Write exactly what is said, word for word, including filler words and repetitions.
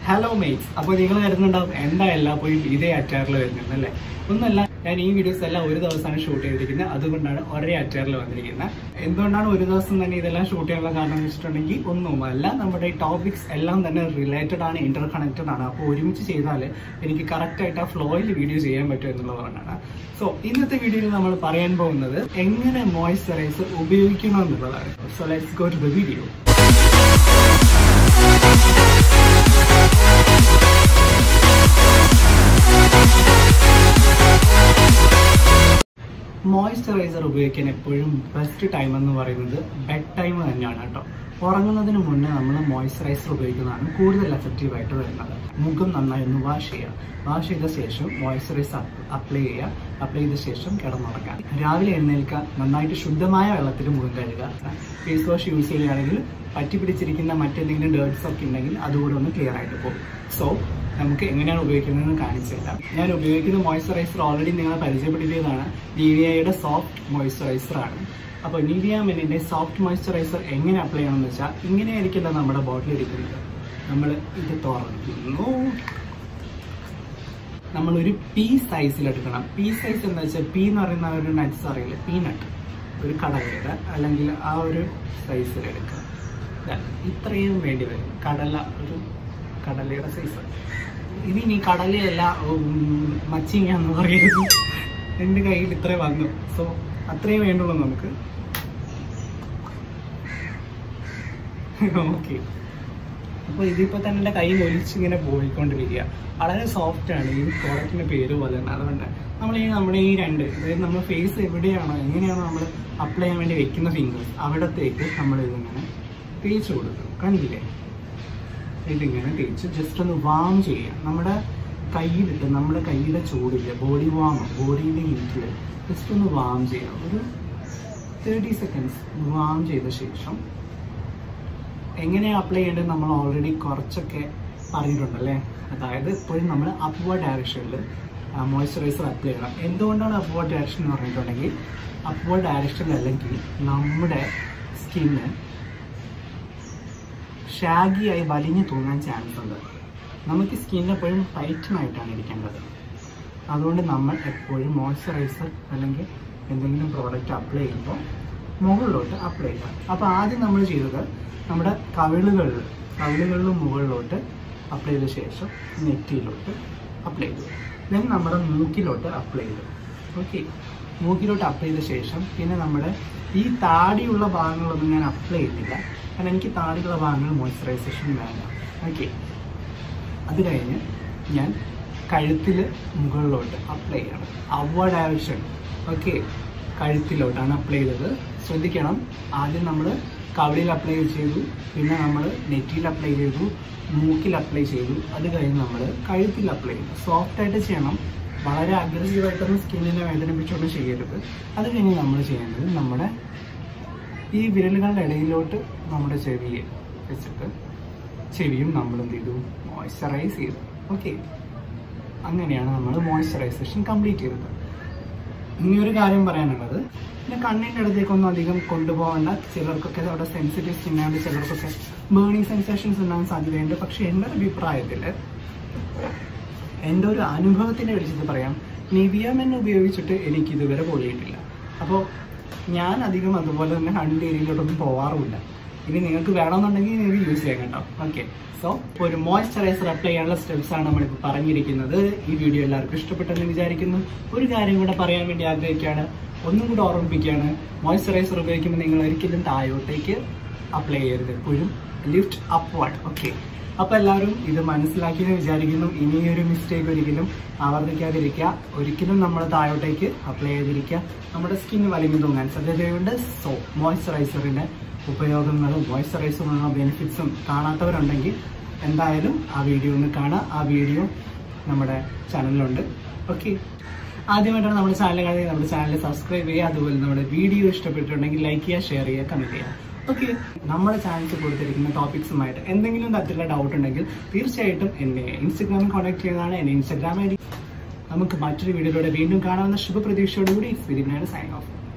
Hello mates, അപ്പോൾ നിങ്ങൾ കരുതുന്നുണ്ടാവും എന്തായല്ല പോയി ഇതേ അറ്റാറിൽ വരുന്നുണ്ടല്ലേ? ഒന്നല്ല, ഞാൻ ഈ വീഡിയോസ് എല്ലാം ഒരു ദിവസമാണ് ഷൂട്ട് ചെയ്തിരിക്കുന്നത്. അതുകൊണ്ടാണ് ഒരേ അറ്റാറിൽ വന്നിരിക്കുന്നത്. എന്തുകൊണ്ടാണ് ഒരു ദിവസം തന്നെ ഇതെല്ലാം ഷൂട്ട് ചെയ്യാനുള്ള കാരണം എന്ന് വെച്ചിട്ടുണ്ടെങ്കിൽ ഒന്നുമല്ല, നമ്മുടെ ഈ ടോപ്പിക്സ് എല്ലാം തന്നെ റിലേറ്റഡ് ആണ്, ഇന്റർ കണക്റ്റഡ് ആണ്. അപ്പോൾ ഒരുമിച്ച് ചെയ്താൽ എനിക്ക് കറക്റ്റായിട്ട് ആ ഫ്ലോയിൽ വീഡിയോ ചെയ്യാൻ പറ്റും എന്നുള്ളതാണ്. സോ ഇന്നത്തെ വീഡിയോയിൽ നമ്മൾ പറയാൻ പോകുന്നത് എങ്ങനെ മോയ്സ്ചറൈസർ ഉപയോഗിക്കണം എന്നുള്ളതാണ്. So let's go to the video. Moisturiser ഉപയോഗിക്കാൻ എപ്പോഴും ബെസ്റ്റ് ടൈം എന്ന് പറയുന്നത് ബെഡ് ടൈം തന്നെയാണ് കേട്ടോ. ഉറങ്ങുന്നതിന് മുന്നേ നമ്മൾ മോയ്സ്ചറൈസർ ഉപയോഗിക്കുന്നതാണ് കൂടുതൽ എഫക്റ്റീവായിട്ട് വരുന്നത്. മുഖം നന്നായി ഒന്ന് വാഷ് ചെയ്യുക. വാഷ് ചെയ്ത ശേഷം മോയ്സ്ചറൈസർ അപ്ലൈ ചെയ്യുക. അപ്ലൈ ചെയ്ത ശേഷം കിടന്നുറങ്ങാം. രാവിലെ എഴുന്നേൽക്കുക, നന്നായിട്ട് ശുദ്ധമായ വെള്ളത്തിൽ മുഖം കഴുകുക. ഫേസ് വാഷ് യൂസ് ചെയ്യുകയാണെങ്കിൽ പറ്റി പിടിച്ചിരിക്കുന്ന മറ്റെന്തെങ്കിലും ഡേർട്സ് ഒക്കെ ഉണ്ടെങ്കിൽ അതുകൂടെ ഒന്ന് ക്ലിയർ ആയിട്ട് പോകും. സോ നമുക്ക് എങ്ങനെയാണ് ഉപയോഗിക്കുന്നതെന്ന് കാണിച്ചു തരാം. ഞാൻ ഉപയോഗിക്കുന്ന മോയ്സ്ചറൈസർ ഓൾറെഡി നിങ്ങളെ പരിചയപ്പെടുത്തിയതാണ്. നിവിയയുടെ സോഫ്റ്റ് മോയ്സ്ചറൈസർ ആണ്. അപ്പോൾ നിവിയ മെന്നിന്റെ സോഫ്റ്റ് മോയ്സ്ചറൈസർ എങ്ങനെ അപ്ലൈ ചെയ്യണമെന്ന് വെച്ചാൽ ഇങ്ങനെയായിരിക്കില്ല നമ്മുടെ ബോട്ടിൽ ഇരിക്കുന്നത്. നമ്മൾ ഇത് തുറക്കുന്നു. നമ്മളൊരു പീ സൈസിലെടുക്കണം. പീ സൈസ് എന്ന് വെച്ചാൽ പീ എന്ന് പറയുന്ന ഒരു നട്ട്സ് അറിയില്ല, പീനട്ട്, ഒരു കടലയുടെ അല്ലെങ്കിൽ ആ ഒരു സൈസിലെടുക്കുക. ഇത്രയും വേണ്ടി വരും. കടല, ഒരു കടലയുടെ സൈസ്. ഇനി നീ കടലയല്ല മച്ചിങ്ങ എന്ന് പറയുന്നത്. എൻ്റെ കയ്യിൽ ഇത്ര വന്നു. സോ അത്രയും വേണ്ടുള്ളൂ നമുക്ക്. ഓക്കെ, അപ്പോൾ ഇതിപ്പോൾ തന്നെ എൻ്റെ കയ്യിൽ ഒലിച്ചിങ്ങനെ പോയിക്കൊണ്ടിരിക്കുക. വളരെ സോഫ്റ്റ് ആണ്. ഈ പ്രോഡക്റ്റിൻ്റെ പേര് പോലെ തന്നെ. അതുകൊണ്ട് നമ്മൾ ഈ നമ്മുടെ ഈ രണ്ട്, അതായത് നമ്മൾ ഫേസ് എവിടെയാണോ എങ്ങനെയാണോ നമ്മൾ അപ്ലൈ ചെയ്യാൻ വേണ്ടി വെക്കുന്ന ഫിംഗേഴ്സ് അവിടത്തേക്ക് നമ്മൾ ഇതിങ്ങനെ തേച്ച് കൊടുക്കും. കണ്ടില്ലേ? ഇതിങ്ങനെ തേച്ച് ജസ്റ്റ് ഒന്ന് വാം ചെയ്യാം. നമ്മുടെ കയ്യിലിട്ട് നമ്മുടെ കയ്യിലെ ചൂടില്ല, ബോഡി വാം, ബോഡിയുടെ ഹീറ്റിൽ ജസ്റ്റ് ഒന്ന് വാം ചെയ്യാം. ഒരു തേർട്ടി സെക്കൻഡ്സ് വാം ചെയ്ത ശേഷം എങ്ങനെയാണ് അപ്ലൈ ചെയ്യേണ്ടത് നമ്മൾ ഓൾറെഡി കുറച്ചൊക്കെ പറഞ്ഞിട്ടുണ്ടല്ലേ. അതായത് ഇപ്പോഴും നമ്മൾ അപ്വേർഡ് ഡയറക്ഷനിൽ മോയ്സ്ചറൈസർ അപ്ലൈ ചെയ്യണം. എന്തുകൊണ്ടാണ് അപ്വേർഡ് ഡയറക്ഷൻ എന്ന് പറഞ്ഞിട്ടുണ്ടെങ്കിൽ അപ്വേർഡ് ഡയറക്ഷൻ അല്ലെങ്കിൽ നമ്മുടെ സ്കിന്ന് ഷാഗിയായി വലിഞ്ഞു തോന്നാൻ ചാൻസ് ഉണ്ട്. നമുക്ക് സ്കിൻ എപ്പോഴും ടൈറ്റനായിട്ടാണ് ഇരിക്കേണ്ടത്. അതുകൊണ്ട് നമ്മൾ എപ്പോഴും മോയ്സ്ചറൈസർ അല്ലെങ്കിൽ എന്തെങ്കിലും പ്രോഡക്റ്റ് അപ്ലൈ ചെയ്യുമ്പോൾ മുകളിലോട്ട് അപ്ലൈ ചെയ്യാം. അപ്പോൾ ആദ്യം നമ്മൾ ചെയ്തത് നമ്മുടെ കവിളുകളിൽ കവിളുകളിൽ മുകളിലോട്ട് അപ്ലൈ ചെയ്ത ശേഷം നെറ്റിയിലോട്ട് അപ്ലൈ ചെയ്തു. ദെൻ നമ്മുടെ മൂക്കിലോട്ട് അപ്ലൈ ചെയ്തു. ഓക്കെ, മൂക്കിലോട്ട് അപ്ലൈ ചെയ്ത ശേഷം പിന്നെ നമ്മുടെ ഈ താടിയുള്ള ഭാഗങ്ങളൊന്നും ഞാൻ അപ്ലൈ ചെയ്തില്ല, കാരണം എനിക്ക് താടിയുള്ള ഭാഗങ്ങൾ മോയ്സ്ചറൈസേഷൻ വേണ്ട. ഓക്കെ, അത് കഴിഞ്ഞ് ഞാൻ കഴുത്തിൽ മുകളിലോട്ട് അപ്ലൈ ചെയ്യണം. Upward direction. ഓക്കെ, കഴുത്തിലോട്ടാണ് അപ്ലൈ ചെയ്തത്. ശ്രദ്ധിക്കണം, ആദ്യം നമ്മൾ കവിളിൽ അപ്ലൈ ചെയ്തു, പിന്നെ നമ്മൾ നെറ്റിയിൽ അപ്ലൈ ചെയ്തു, മൂക്കിൽ അപ്ലൈ ചെയ്തു, അത് കഴിഞ്ഞ് നമ്മൾ കഴുത്തിൽ അപ്ലൈ ചെയ്തു. സോഫ്റ്റായിട്ട് ചെയ്യണം. വളരെ അഗ്രസീവായിട്ടൊന്നും സ്കിന്നിനെ വേദനിപ്പിച്ചൊന്നും ചെയ്യരുത്. അത് കഴിഞ്ഞ് നമ്മൾ ചെയ്യേണ്ടത് നമ്മുടെ ഈ വിരലുകളുടെ ഇടയിലോട്ട് നമ്മുടെ ചെവിയെ വെച്ചിട്ട് ചെവിയും നമ്മൾ എന്ത് ചെയ്തു, മോയ്സ്ചറൈസ് ചെയ്തു. ഓക്കെ, അങ്ങനെയാണ് നമ്മൾ മോയ്സ്ചറൈസേഷൻ കംപ്ലീറ്റ് ചെയ്തത്. ഇനി ഒരു കാര്യം പറയാനുള്ളത്, പിന്നെ കണ്ണിൻ്റെ അടുത്തേക്കൊന്നും അധികം കൊണ്ടുപോകേണ്ട. ചിലർക്കൊക്കെ അവിടെ സെൻസിറ്റീവ് സ്കിന്നാണ്ട് ചിലർക്കൊക്കെ ബേണിങ് സെൻസേഷൻസ് ഉണ്ടാകാൻ സാധ്യതയുണ്ട്. പക്ഷെ എൻ്റെ അഭിപ്രായത്തിൽ, എൻ്റെ ഒരു അനുഭവത്തിൻ്റെ വെളിച്ചത്തിൽ പറയാം, നിവിയ മെൻ ഉപയോഗിച്ചിട്ട് എനിക്ക് ഇതുവരെ പൊളിയിട്ടില്ല. അപ്പോൾ ഞാൻ അധികം അതുപോലെ തന്നെ കണ്ണിൻ്റെ ഏരിയയിലോട്ടൊന്നും പോകാറുമില്ല. ഇനി നിങ്ങൾക്ക് വേണമെന്നുണ്ടെങ്കിൽ നിങ്ങൾക്ക് യൂസ് ചെയ്യാം കേട്ടോ. ഓക്കെ, സോ ഒരു മോയ്സ്ചറൈസർ അപ്ലൈ ചെയ്യാനുള്ള സ്റ്റെപ്സ് ആണ് നമ്മളിപ്പോൾ പറഞ്ഞിരിക്കുന്നത്. ഈ വീഡിയോ എല്ലാവർക്കും ഇഷ്ടപ്പെട്ടെന്ന് വിചാരിക്കുന്നു. ഒരു കാര്യം കൂടെ പറയാൻ വേണ്ടി ആഗ്രഹിക്കുകയാണ്, ഒന്നും കൂടെ ഓർമ്മിപ്പിക്കുകയാണ്. മോയ്സ്ചറൈസർ ഉപയോഗിക്കുമ്പോൾ നിങ്ങൾ ഒരിക്കലും താഴോട്ടേക്ക് അപ്ലൈ ചെയ്യരുത്, എപ്പോഴും ലിഫ്റ്റ് അപ്വേർഡ്. ഓക്കെ, അപ്പോൾ എല്ലാവരും ഇത് മനസ്സിലാക്കിയെന്ന് വിചാരിക്കുന്നു. ഇനിയൊരു മിസ്റ്റേക്ക് ഒരിക്കലും ആവർത്തിക്കാതിരിക്കുക. ഒരിക്കലും നമ്മൾ താഴോട്ടേക്ക് അപ്ലൈ ചെയ്തിരിക്കുക. നമ്മുടെ സ്കിൻ വലിഞ്ഞു തോന്നാൻ സാധ്യതയുണ്ട്. സോ മോയ്സ്ചറൈസറിൻ്റെ ഉപയോഗങ്ങളും മോയ്സ്ചറൈസറിനുള്ള ബെനിഫിറ്റ്സും കാണാത്തവരുണ്ടെങ്കിൽ എന്തായാലും ആ വീഡിയോ ഒന്ന് കാണുക. ആ വീഡിയോ നമ്മുടെ ചാനലിലുണ്ട്. ഓക്കെ, ആദ്യമായിട്ടാണ് നമ്മുടെ ചാനൽ കാണുന്നത്, നമ്മുടെ ചാനൽ സബ്സ്ക്രൈബ് ചെയ്യുക. അതുപോലെ നമ്മുടെ വീഡിയോ ഇഷ്ടപ്പെട്ടിട്ടുണ്ടെങ്കിൽ ലൈക്ക് ചെയ്യുക, ഷെയർ ചെയ്യുക, കമൻറ്റ് ചെയ്യുക. ഓക്കെ, നമ്മുടെ ചാനലിൽ കൊടുത്തിരിക്കുന്ന ടോപ്പിക്സുമായിട്ട് എന്തെങ്കിലും തരത്തിലുള്ള ഡൗട്ട് ഉണ്ടെങ്കിൽ തീർച്ചയായിട്ടും എന്നെ ഇൻസ്റ്റഗ്രാമിൽ കോൺടാക്ട് ചെയ്യുന്നതാണ്. എൻ്റെ ഇൻസ്റ്റഗ്രാം ഐ ഡി. നമുക്ക് മറ്റൊരു വീഡിയോയിലൂടെ വീണ്ടും കാണാവുന്ന ശുഭപ്രതീക്ഷയോടുകൂടി സൈനിങ് ഓഫ്.